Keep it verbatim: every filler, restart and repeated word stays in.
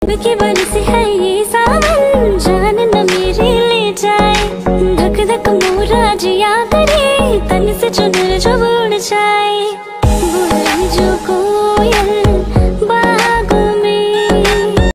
की बरस है ये सावन, जान न मेरी ले जाए। धक धक